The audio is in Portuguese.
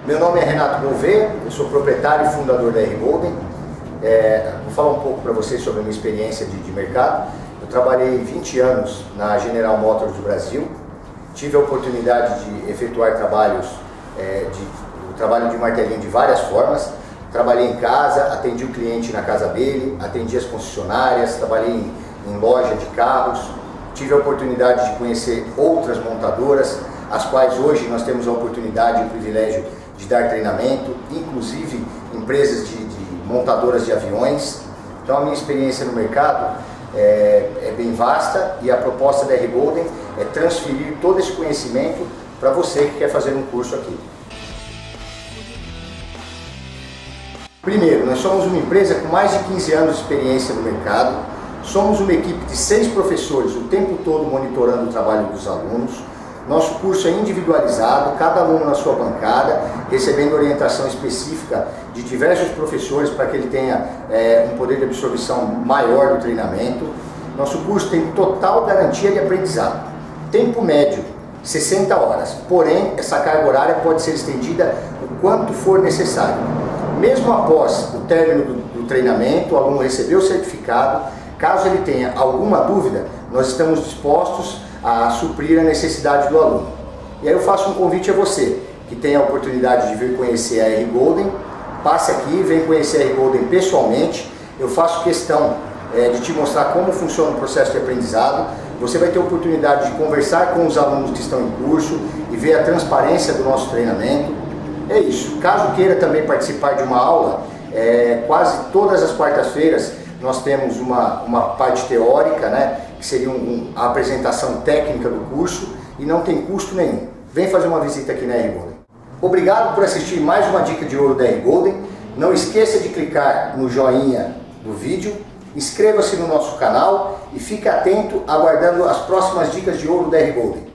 Meu nome é Renato Gouveia, eu sou proprietário e fundador da R Golden. Vou falar um pouco para vocês sobre a minha experiência de mercado. Eu trabalhei 20 anos na General Motors do Brasil, tive a oportunidade de efetuar trabalho de martelinho de várias formas. Trabalhei em casa, atendi o cliente na casa dele, atendi as concessionárias, trabalhei em loja de carros, tive a oportunidade de conhecer outras montadoras, as quais hoje nós temos a oportunidade e o privilégio de dar treinamento, inclusive empresas de montadoras de aviões. Então a minha experiência no mercado é bem vasta e a proposta da R Golden é transferir todo esse conhecimento para você que quer fazer um curso aqui. Primeiro, nós somos uma empresa com mais de 15 anos de experiência no mercado, somos uma equipe de 6 professores o tempo todo monitorando o trabalho dos alunos. Nosso curso é individualizado, cada aluno na sua bancada, recebendo orientação específica de diversos professores para que ele tenha um poder de absorção maior do treinamento. Nosso curso tem total garantia de aprendizado. Tempo médio, 60 horas, porém essa carga horária pode ser estendida o quanto for necessário. Mesmo após o término do treinamento, o aluno recebeu o certificado, caso ele tenha alguma dúvida, nós estamos dispostos a suprir a necessidade do aluno. E aí eu faço um convite a você, que tem a oportunidade de vir conhecer a R Golden, passe aqui, vem conhecer a R Golden pessoalmente. Eu faço questão de te mostrar como funciona o processo de aprendizado. Você vai ter a oportunidade de conversar com os alunos que estão em curso e ver a transparência do nosso treinamento. É isso. Caso queira também participar de uma aula, quase todas as quartas-feiras nós temos uma parte teórica, né, que seria a apresentação técnica do curso, e não tem custo nenhum. Vem fazer uma visita aqui na R Golden. Obrigado por assistir mais uma dica de ouro da R Golden. Não esqueça de clicar no joinha do vídeo, inscreva-se no nosso canal e fique atento aguardando as próximas dicas de ouro da R Golden.